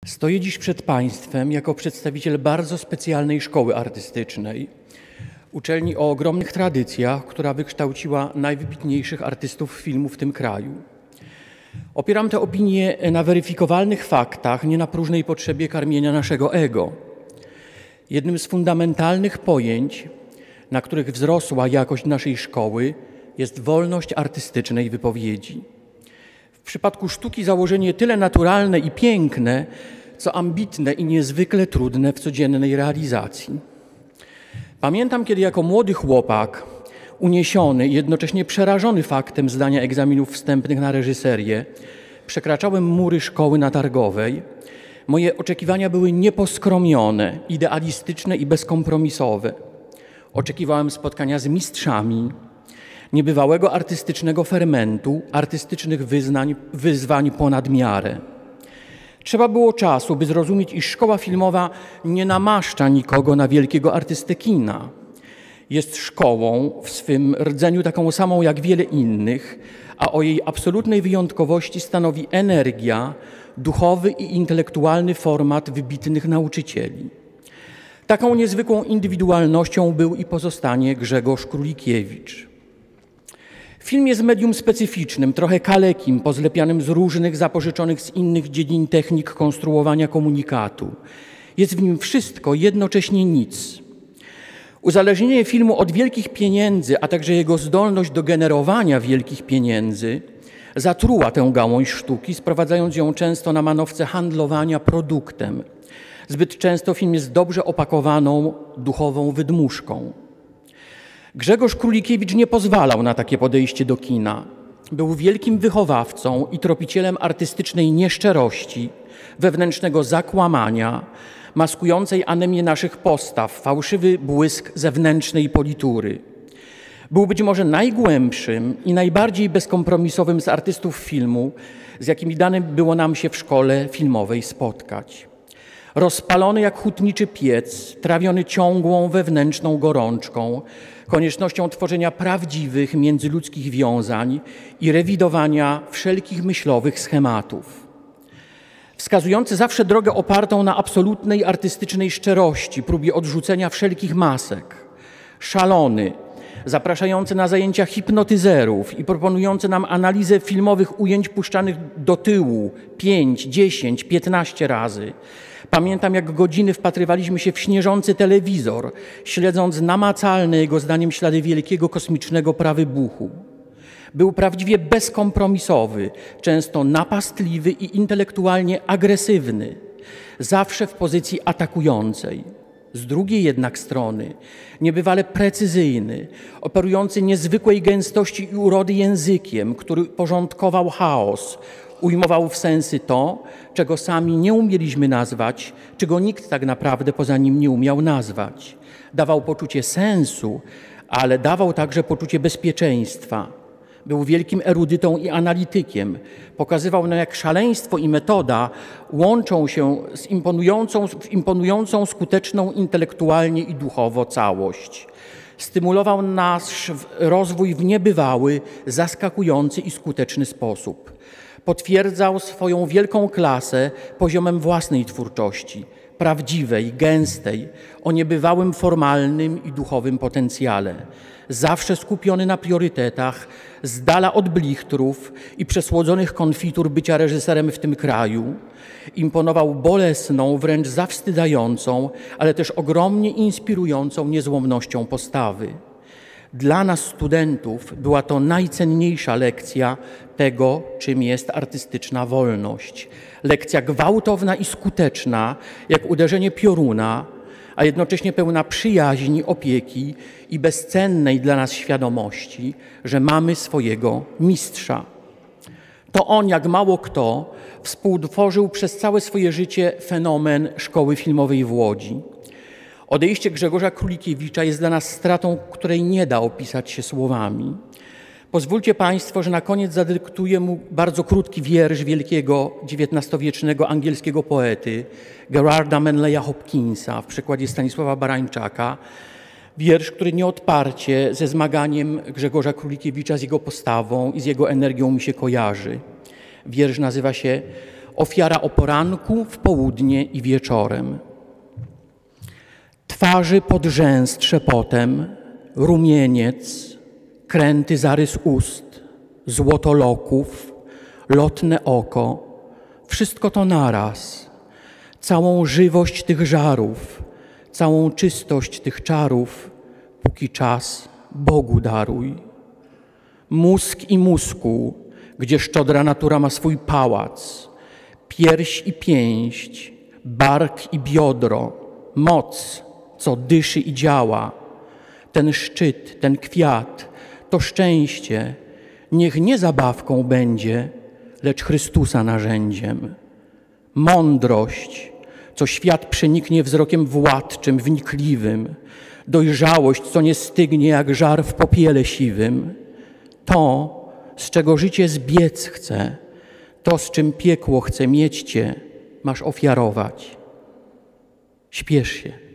Stoję dziś przed Państwem jako przedstawiciel bardzo specjalnej szkoły artystycznej, uczelni o ogromnych tradycjach, która wykształciła najwybitniejszych artystów filmu w tym kraju. Opieram tę opinię na weryfikowalnych faktach, nie na próżnej potrzebie karmienia naszego ego. Jednym z fundamentalnych pojęć, na których wzrosła jakość naszej szkoły, jest wolność artystycznej wypowiedzi. W przypadku sztuki założenie tyle naturalne i piękne, co ambitne i niezwykle trudne w codziennej realizacji. Pamiętam, kiedy jako młody chłopak, uniesiony i jednocześnie przerażony faktem zdania egzaminów wstępnych na reżyserię, przekraczałem mury szkoły na Targowej. Moje oczekiwania były nieposkromione, idealistyczne i bezkompromisowe. Oczekiwałem spotkania z mistrzami, niebywałego artystycznego fermentu, artystycznych wyzwań ponad miarę. Trzeba było czasu, by zrozumieć, iż szkoła filmowa nie namaszcza nikogo na wielkiego artystę kina. Jest szkołą w swym rdzeniu taką samą jak wiele innych, a o jej absolutnej wyjątkowości stanowi energia, duchowy i intelektualny format wybitnych nauczycieli. Taką niezwykłą indywidualnością był i pozostanie Grzegorz Królikiewicz. Film jest medium specyficznym, trochę kalekim, pozlepianym z różnych, zapożyczonych z innych dziedzin technik konstruowania komunikatu. Jest w nim wszystko, jednocześnie nic. Uzależnienie filmu od wielkich pieniędzy, a także jego zdolność do generowania wielkich pieniędzy zatruła tę gałąź sztuki, sprowadzając ją często na manowce handlowania produktem. Zbyt często film jest dobrze opakowaną, duchową wydmuszką. Grzegorz Królikiewicz nie pozwalał na takie podejście do kina. Był wielkim wychowawcą i tropicielem artystycznej nieszczerości, wewnętrznego zakłamania, maskującej anemię naszych postaw, fałszywy błysk zewnętrznej politury. Był być może najgłębszym i najbardziej bezkompromisowym z artystów filmu, z jakimi dane było nam się w szkole filmowej spotkać. Rozpalony jak hutniczy piec, trawiony ciągłą wewnętrzną gorączką, koniecznością tworzenia prawdziwych międzyludzkich wiązań i rewidowania wszelkich myślowych schematów. Wskazujący zawsze drogę opartą na absolutnej artystycznej szczerości, próbie odrzucenia wszelkich masek. Szalony, zapraszający na zajęcia hipnotyzerów i proponujący nam analizę filmowych ujęć puszczanych do tyłu 5, 10, 15 razy. Pamiętam, jak godziny wpatrywaliśmy się w śnieżący telewizor, śledząc namacalne jego zdaniem ślady wielkiego kosmicznego prawybuchu. Był prawdziwie bezkompromisowy, często napastliwy i intelektualnie agresywny, zawsze w pozycji atakującej. Z drugiej jednak strony niebywale precyzyjny, operujący niezwykłej gęstości i urody językiem, który porządkował chaos, ujmował w sensy to, czego sami nie umieliśmy nazwać, czego nikt tak naprawdę poza nim nie umiał nazwać. Dawał poczucie sensu, ale dawał także poczucie bezpieczeństwa. Był wielkim erudytą i analitykiem. Pokazywał nam, jak szaleństwo i metoda łączą się w imponującą, skuteczną intelektualnie i duchowo całość. Stymulował nasz rozwój w niebywały, zaskakujący i skuteczny sposób. Potwierdzał swoją wielką klasę poziomem własnej twórczości, prawdziwej, gęstej, o niebywałym formalnym i duchowym potencjale. Zawsze skupiony na priorytetach, z dala od blichtrów i przesłodzonych konfitur bycia reżyserem w tym kraju. Imponował bolesną, wręcz zawstydzającą, ale też ogromnie inspirującą niezłomnością postawy. Dla nas, studentów, była to najcenniejsza lekcja tego, czym jest artystyczna wolność. Lekcja gwałtowna i skuteczna, jak uderzenie pioruna, a jednocześnie pełna przyjaźni, opieki i bezcennej dla nas świadomości, że mamy swojego mistrza. To on, jak mało kto, współtworzył przez całe swoje życie fenomen szkoły filmowej w Łodzi. Odejście Grzegorza Królikiewicza jest dla nas stratą, której nie da opisać się słowami. Pozwólcie Państwo, że na koniec zadyktuję mu bardzo krótki wiersz wielkiego XIX-wiecznego angielskiego poety Gerarda Manleya Hopkinsa w przekładzie Stanisława Barańczaka. Wiersz, który nieodparcie ze zmaganiem Grzegorza Królikiewicza z jego postawą i z jego energią mi się kojarzy. Wiersz nazywa się ofiara o poranku, w południe i wieczorem. Twarzy podrzęs trzepotem, rumieniec, kręty zarys ust, złoto loków, lotne oko, wszystko to naraz, całą żywość tych żarów, całą czystość tych czarów, póki czas Bogu daruj. Mózg i muskuł, gdzie szczodra natura ma swój pałac, pierś i pięść, bark i biodro, moc, co dyszy i działa, ten szczyt, ten kwiat, to szczęście, niech nie zabawką będzie, lecz Chrystusa narzędziem. Mądrość, co świat przeniknie wzrokiem władczym, wnikliwym, dojrzałość, co nie stygnie jak żar w popiele siwym, to, z czego życie zbiec chce, to, z czym piekło chce mieć cię, masz ofiarować. Śpiesz się.